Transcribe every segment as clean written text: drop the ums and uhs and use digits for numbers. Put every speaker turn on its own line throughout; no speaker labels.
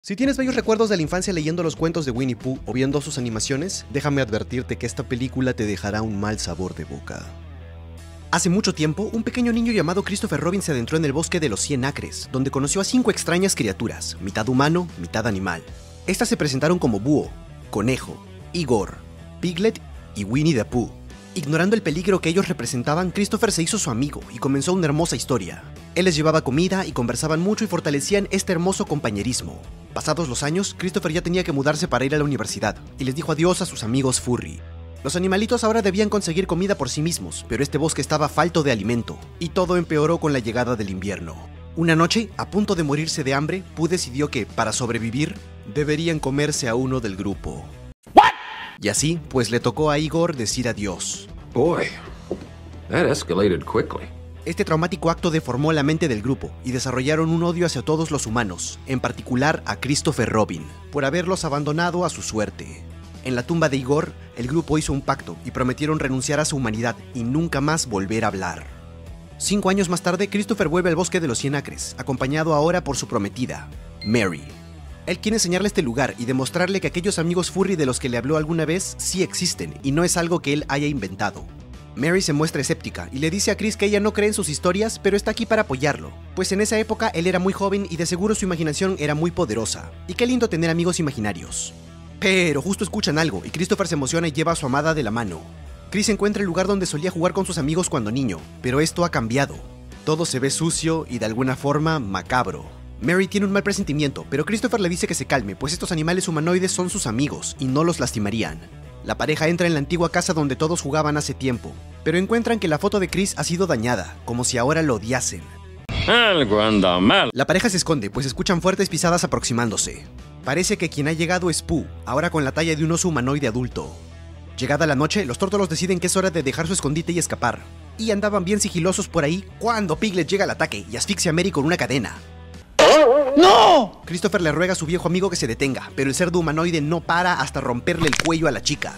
Si tienes bellos recuerdos de la infancia leyendo los cuentos de Winnie Pooh o viendo sus animaciones, déjame advertirte que esta película te dejará un mal sabor de boca. Hace mucho tiempo, un pequeño niño llamado Christopher Robin se adentró en el bosque de los 100 acres, donde conoció a 5 extrañas criaturas, mitad humano, mitad animal. Estas se presentaron como Búho, Conejo, Igor, Piglet y Winnie the Pooh. Ignorando el peligro que ellos representaban, Christopher se hizo su amigo y comenzó una hermosa historia. Él les llevaba comida y conversaban mucho y fortalecían este hermoso compañerismo. Pasados los años, Christopher ya tenía que mudarse para ir a la universidad y les dijo adiós a sus amigos furry. Los animalitos ahora debían conseguir comida por sí mismos, pero este bosque estaba falto de alimento y todo empeoró con la llegada del invierno. Una noche, a punto de morirse de hambre, Pooh decidió que, para sobrevivir, deberían comerse a uno del grupo. Y así, pues le tocó a Igor decir adiós.
Boy, that escalated quickly.
Este traumático acto deformó la mente del grupo y desarrollaron un odio hacia todos los humanos, en particular a Christopher Robin, por haberlos abandonado a su suerte. En la tumba de Igor, el grupo hizo un pacto y prometieron renunciar a su humanidad y nunca más volver a hablar. 5 años más tarde, Christopher vuelve al bosque de los 100 acres, acompañado ahora por su prometida, Mary. Él quiere enseñarle este lugar y demostrarle que aquellos amigos furry de los que le habló alguna vez sí existen y no es algo que él haya inventado. Mary se muestra escéptica y le dice a Chris que ella no cree en sus historias, pero está aquí para apoyarlo, pues en esa época él era muy joven y de seguro su imaginación era muy poderosa, y qué lindo tener amigos imaginarios. Pero justo escuchan algo y Christopher se emociona y lleva a su amada de la mano. Chris encuentra el lugar donde solía jugar con sus amigos cuando niño, pero esto ha cambiado. Todo se ve sucio y de alguna forma macabro. Mary tiene un mal presentimiento, pero Christopher le dice que se calme, pues estos animales humanoides son sus amigos y no los lastimarían. La pareja entra en la antigua casa donde todos jugaban hace tiempo, pero encuentran que la foto de Chris ha sido dañada, como si ahora lo odiasen.
Algo anda mal.
La pareja se esconde, pues escuchan fuertes pisadas aproximándose. Parece que quien ha llegado es Pooh, ahora con la talla de un oso humanoide adulto. Llegada la noche, los tórtolos deciden que es hora de dejar su escondite y escapar. Y andaban bien sigilosos por ahí cuando Piglet llega al ataque y asfixia a Mary con una cadena. ¡No! Christopher le ruega a su viejo amigo que se detenga, pero el cerdo humanoide no para hasta romperle el cuello a la chica.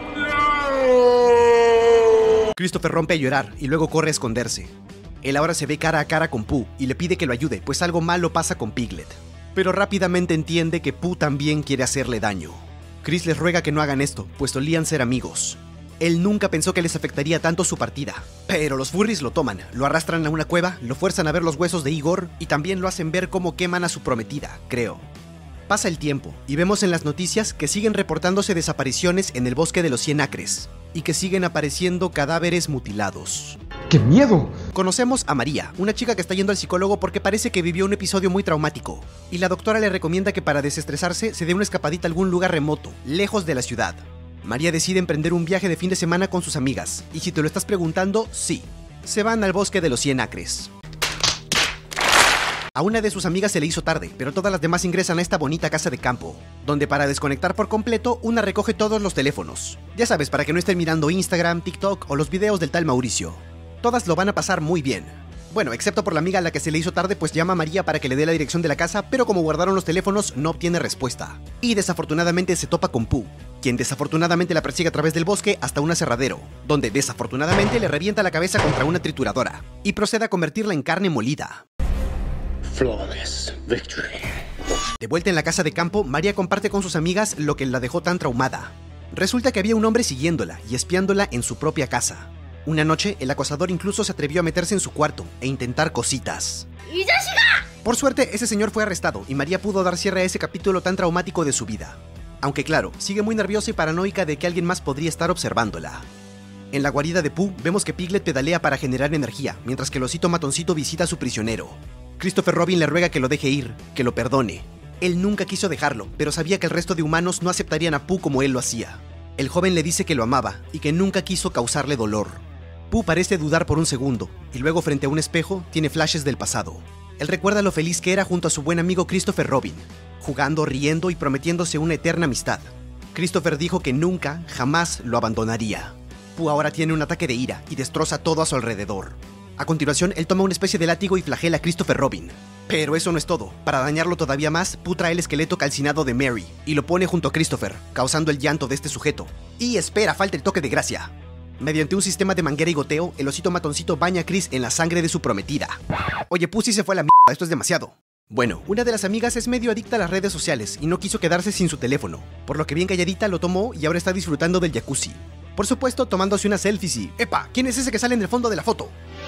Christopher rompe a llorar y luego corre a esconderse. Él ahora se ve cara a cara con Pooh y le pide que lo ayude, pues algo malo pasa con Piglet. Pero rápidamente entiende que Pooh también quiere hacerle daño. Chris les ruega que no hagan esto, pues solían ser amigos. Él nunca pensó que les afectaría tanto su partida, pero los furries lo toman, lo arrastran a una cueva, lo fuerzan a ver los huesos de Igor y también lo hacen ver cómo queman a su prometida, creo. Pasa el tiempo y vemos en las noticias que siguen reportándose desapariciones en el bosque de los 100 acres y que siguen apareciendo cadáveres mutilados.
¡Qué miedo!
Conocemos a María, una chica que está yendo al psicólogo porque parece que vivió un episodio muy traumático, y la doctora le recomienda que para desestresarse se dé una escapadita a algún lugar remoto, lejos de la ciudad. María decide emprender un viaje de fin de semana con sus amigas, y si te lo estás preguntando, sí, se van al bosque de los 100 acres. A una de sus amigas se le hizo tarde, pero todas las demás ingresan a esta bonita casa de campo, donde para desconectar por completo, una recoge todos los teléfonos. Ya sabes, para que no estén mirando Instagram, TikTok o los videos del tal Mauricio. Todas lo van a pasar muy bien. Bueno, excepto por la amiga a la que se le hizo tarde, pues llama a María para que le dé la dirección de la casa, pero como guardaron los teléfonos, no obtiene respuesta. Y desafortunadamente se topa con Pooh, quien desafortunadamente la persigue a través del bosque hasta un aserradero, donde desafortunadamente le revienta la cabeza contra una trituradora, y procede a convertirla en carne molida.
Flawless victory.
De vuelta en la casa de campo, María comparte con sus amigas lo que la dejó tan traumada. Resulta que había un hombre siguiéndola y espiándola en su propia casa. Una noche, el acosador incluso se atrevió a meterse en su cuarto e intentar cositas. Por suerte, ese señor fue arrestado y María pudo dar cierre a ese capítulo tan traumático de su vida. Aunque claro, sigue muy nerviosa y paranoica de que alguien más podría estar observándola. En la guarida de Pooh, vemos que Piglet pedalea para generar energía, mientras que el osito matoncito visita a su prisionero. Christopher Robin le ruega que lo deje ir, que lo perdone. Él nunca quiso dejarlo, pero sabía que el resto de humanos no aceptarían a Pooh como él lo hacía. El joven le dice que lo amaba y que nunca quiso causarle dolor. Pooh parece dudar por un segundo, y luego frente a un espejo tiene flashes del pasado. Él recuerda lo feliz que era junto a su buen amigo Christopher Robin, jugando, riendo y prometiéndose una eterna amistad. Christopher dijo que nunca, jamás lo abandonaría. Pooh ahora tiene un ataque de ira y destroza todo a su alrededor. A continuación, él toma una especie de látigo y flagela a Christopher Robin. Pero eso no es todo. Para dañarlo todavía más, Pooh trae el esqueleto calcinado de Mary y lo pone junto a Christopher, causando el llanto de este sujeto. Y espera, falta el toque de gracia. Mediante un sistema de manguera y goteo, el osito matoncito baña a Chris en la sangre de su prometida. Oye, Pooh sí se fue a la mierda, esto es demasiado. Bueno, una de las amigas es medio adicta a las redes sociales y no quiso quedarse sin su teléfono, por lo que bien calladita lo tomó y ahora está disfrutando del jacuzzi. Por supuesto, tomándose una selfie y... ¡Epa! ¿Quién es ese que sale en el fondo de la foto?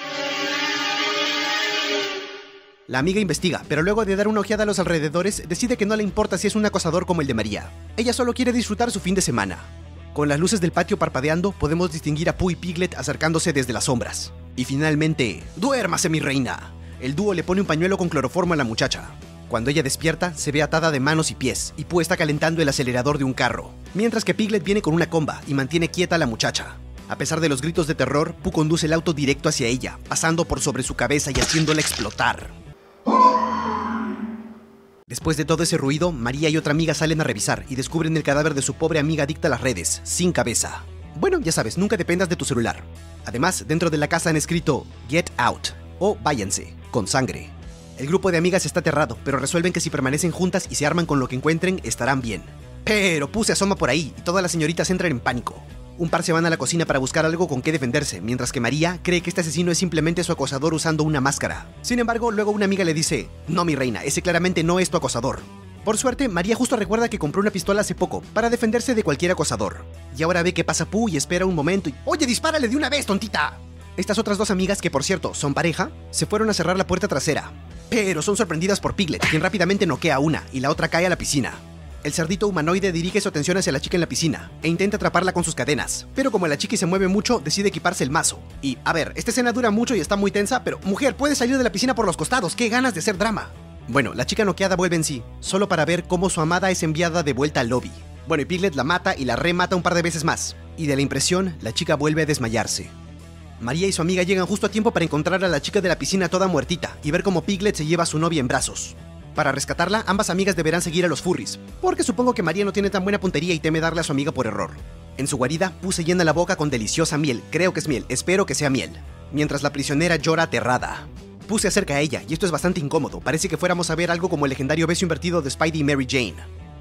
La amiga investiga, pero luego de dar una ojeada a los alrededores, decide que no le importa si es un acosador como el de María. Ella solo quiere disfrutar su fin de semana. Con las luces del patio parpadeando, podemos distinguir a Pooh y Piglet acercándose desde las sombras. Y finalmente... ¡duérmase, mi reina! El dúo le pone un pañuelo con cloroformo a la muchacha. Cuando ella despierta, se ve atada de manos y pies, y Pooh está calentando el acelerador de un carro, mientras que Piglet viene con una comba y mantiene quieta a la muchacha. A pesar de los gritos de terror, Pooh conduce el auto directo hacia ella, pasando por sobre su cabeza y haciéndola explotar. Después de todo ese ruido, María y otra amiga salen a revisar y descubren el cadáver de su pobre amiga adicta a las redes, sin cabeza. Bueno, ya sabes, nunca dependas de tu celular. Además, dentro de la casa han escrito Get Out o Váyanse, con sangre. El grupo de amigas está aterrado, pero resuelven que si permanecen juntas y se arman con lo que encuentren, estarán bien. Pero Pooh se asoma por ahí y todas las señoritas entran en pánico. Un par se van a la cocina para buscar algo con qué defenderse, mientras que María cree que este asesino es simplemente su acosador usando una máscara. Sin embargo, luego una amiga le dice, no mi reina, ese claramente no es tu acosador. Por suerte, María justo recuerda que compró una pistola hace poco para defenderse de cualquier acosador. Y ahora ve que pasa Pooh y espera un momento y... ¡Oye, dispárale de una vez, tontita! Estas otras dos amigas, que por cierto son pareja, se fueron a cerrar la puerta trasera. Pero son sorprendidas por Piglet, quien rápidamente noquea a una y la otra cae a la piscina. El cerdito humanoide dirige su atención hacia la chica en la piscina e intenta atraparla con sus cadenas, pero como la chica se mueve mucho, decide equiparse el mazo. Y, a ver, esta escena dura mucho y está muy tensa, pero mujer, puedes salir de la piscina por los costados, qué ganas de hacer drama. Bueno, la chica noqueada vuelve en sí, solo para ver cómo su amada es enviada de vuelta al lobby. Bueno, y Piglet la mata y la remata un par de veces más, y de la impresión, la chica vuelve a desmayarse. María y su amiga llegan justo a tiempo para encontrar a la chica de la piscina toda muertita y ver cómo Piglet se lleva a su novia en brazos. Para rescatarla, ambas amigas deberán seguir a los furries, porque supongo que María no tiene tan buena puntería y teme darle a su amiga por error. En su guarida, Pooh se llena la boca con deliciosa miel, creo que es miel, espero que sea miel, mientras la prisionera llora aterrada. Pooh se acerca a ella, y esto es bastante incómodo, parece que fuéramos a ver algo como el legendario beso invertido de Spidey y Mary Jane.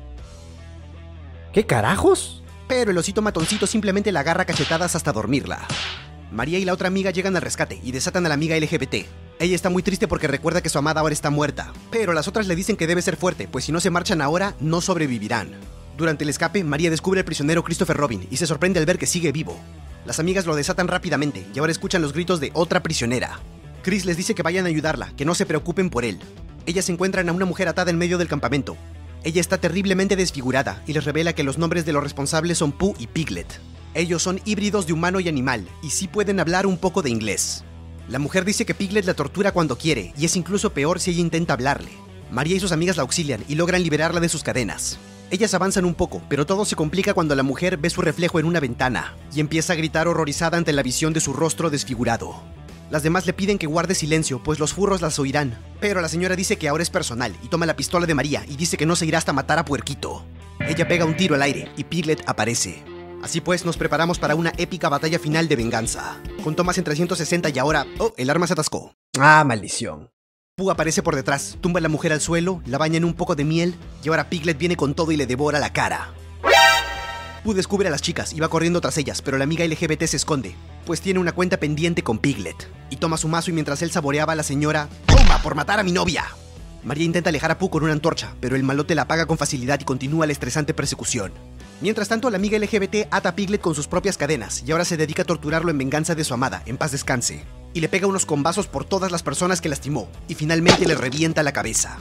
¿Qué carajos?
Pero el osito matoncito simplemente la agarra a cachetadas hasta dormirla. María y la otra amiga llegan al rescate y desatan a la amiga LGBT. Ella está muy triste porque recuerda que su amada ahora está muerta, pero las otras le dicen que debe ser fuerte, pues si no se marchan ahora, no sobrevivirán. Durante el escape, María descubre al prisionero Christopher Robin y se sorprende al ver que sigue vivo. Las amigas lo desatan rápidamente y ahora escuchan los gritos de otra prisionera. Chris les dice que vayan a ayudarla, que no se preocupen por él. Ellas encuentran a una mujer atada en medio del campamento. Ella está terriblemente desfigurada y les revela que los nombres de los responsables son Pooh y Piglet. Ellos son híbridos de humano y animal, y sí pueden hablar un poco de inglés. La mujer dice que Piglet la tortura cuando quiere, y es incluso peor si ella intenta hablarle. María y sus amigas la auxilian y logran liberarla de sus cadenas. Ellas avanzan un poco, pero todo se complica cuando la mujer ve su reflejo en una ventana, y empieza a gritar horrorizada ante la visión de su rostro desfigurado. Las demás le piden que guarde silencio, pues los furros las oirán, pero la señora dice que ahora es personal, y toma la pistola de María y dice que no se irá hasta matar a Puerquito. Ella pega un tiro al aire, y Piglet aparece. Así pues, nos preparamos para una épica batalla final de venganza. Con tomas en 360 y ahora... ¡Oh! El arma se atascó.
Ah, maldición.
Pooh aparece por detrás, tumba a la mujer al suelo, la baña en un poco de miel, y ahora Piglet viene con todo y le devora la cara. Pooh descubre a las chicas y va corriendo tras ellas, pero la amiga LGBT se esconde, pues tiene una cuenta pendiente con Piglet. Y toma su mazo y mientras él saboreaba a la señora... ¡Toma, por matar a mi novia! María intenta alejar a Pooh con una antorcha, pero el malote la apaga con facilidad y continúa la estresante persecución. Mientras tanto, la amiga LGBT ata a Piglet con sus propias cadenas y ahora se dedica a torturarlo en venganza de su amada, en paz descanse. Y le pega unos combazos por todas las personas que lastimó, y finalmente le revienta la cabeza.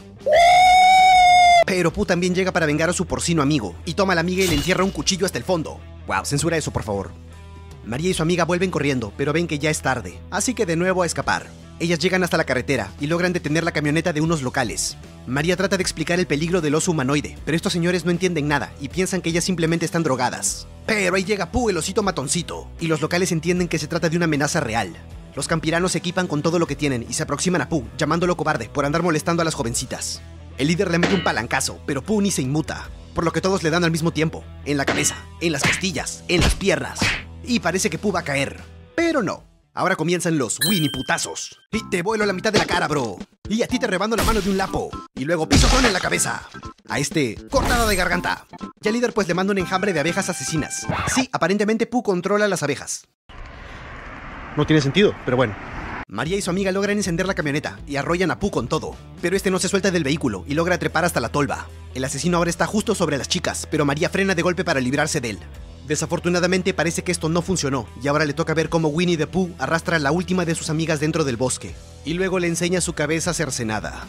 Pero Pooh también llega para vengar a su porcino amigo, y toma a la amiga y le entierra un cuchillo hasta el fondo. Wow, censura eso, por favor. María y su amiga vuelven corriendo, pero ven que ya es tarde, así que de nuevo a escapar. Ellas llegan hasta la carretera y logran detener la camioneta de unos locales. María trata de explicar el peligro del oso humanoide, pero estos señores no entienden nada y piensan que ellas simplemente están drogadas. Pero ahí llega Pooh, el osito matoncito, y los locales entienden que se trata de una amenaza real. Los campiranos se equipan con todo lo que tienen y se aproximan a Pooh, llamándolo cobarde por andar molestando a las jovencitas. El líder le mete un palancazo, pero Pooh ni se inmuta, por lo que todos le dan al mismo tiempo, en la cabeza, en las costillas, en las piernas. Y parece que Pooh va a caer, pero no. Ahora comienzan los Winnie putazos. Y te vuelo la mitad de la cara, bro. Y a ti te rebando la mano de un lapo. Y luego pisotón en la cabeza. A este, cortada de garganta. Y al líder pues le manda un enjambre de abejas asesinas. Sí, aparentemente Pooh controla las abejas. No tiene sentido, pero bueno. María y su amiga logran encender la camioneta y arrollan a Pooh con todo, pero este no se suelta del vehículo y logra trepar hasta la tolva. El asesino ahora está justo sobre las chicas, pero María frena de golpe para librarse de él. Desafortunadamente parece que esto no funcionó y ahora le toca ver cómo Winnie the Pooh arrastra a la última de sus amigas dentro del bosque y luego le enseña su cabeza cercenada.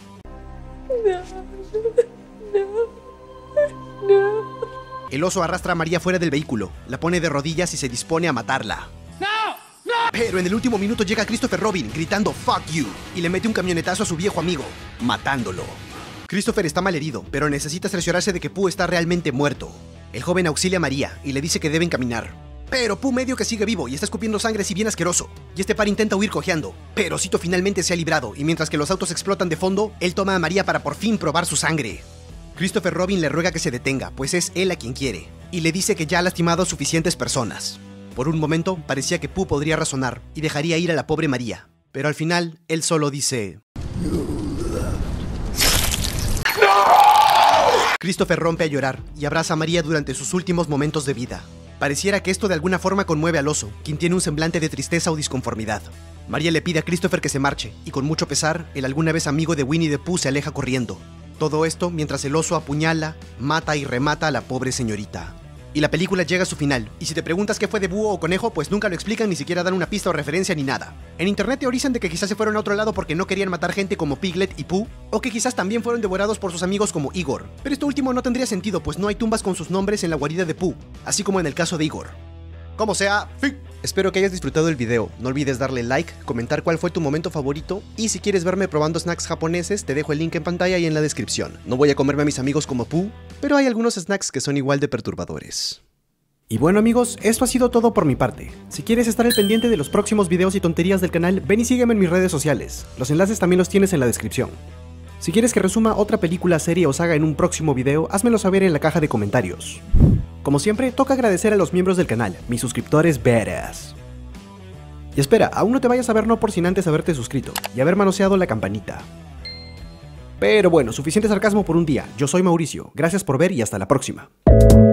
El oso arrastra a María fuera del vehículo, la pone de rodillas y se dispone a matarla. Pero en el último minuto llega Christopher Robin gritando "fuck you" y le mete un camionetazo a su viejo amigo, matándolo. Christopher está malherido, pero necesita cerciorarse de que Pooh está realmente muerto. El joven auxilia a María y le dice que deben caminar. Pero Pooh medio que sigue vivo y está escupiendo sangre si bien asqueroso. Y este par intenta huir cojeando, pero Cito finalmente se ha librado y mientras que los autos explotan de fondo, él toma a María para por fin probar su sangre. Christopher Robin le ruega que se detenga, pues es él a quien quiere, y le dice que ya ha lastimado a suficientes personas. Por un momento parecía que Pooh podría razonar y dejaría ir a la pobre María, pero al final él solo dice... Christopher rompe a llorar y abraza a María durante sus últimos momentos de vida. Pareciera que esto de alguna forma conmueve al oso, quien tiene un semblante de tristeza o disconformidad. María le pide a Christopher que se marche, y con mucho pesar, el alguna vez amigo de Winnie the Pooh se aleja corriendo. Todo esto mientras el oso apuñala, mata y remata a la pobre señorita. Y la película llega a su final, y si te preguntas qué fue de búho o conejo, pues nunca lo explican, ni siquiera dan una pista o referencia ni nada. En internet teorizan de que quizás se fueron a otro lado porque no querían matar gente como Piglet y Pooh, o que quizás también fueron devorados por sus amigos como Igor. Pero esto último no tendría sentido, pues no hay tumbas con sus nombres en la guarida de Pooh, así como en el caso de Igor. Como sea, fin. Espero que hayas disfrutado el video, no olvides darle like, comentar cuál fue tu momento favorito, y si quieres verme probando snacks japoneses, te dejo el link en pantalla y en la descripción. No voy a comerme a mis amigos como Pooh, pero hay algunos snacks que son igual de perturbadores. Y bueno amigos, esto ha sido todo por mi parte. Si quieres estar al pendiente de los próximos videos y tonterías del canal, ven y sígueme en mis redes sociales. Los enlaces también los tienes en la descripción. Si quieres que resuma otra película, serie o saga en un próximo video, házmelo saber en la caja de comentarios. Como siempre, toca agradecer a los miembros del canal, mis suscriptores badass. Y espera, aún no te vayas a ver no por sin antes haberte suscrito y haber manoseado la campanita. Pero bueno, suficiente sarcasmo por un día. Yo soy Mauricio, gracias por ver y hasta la próxima.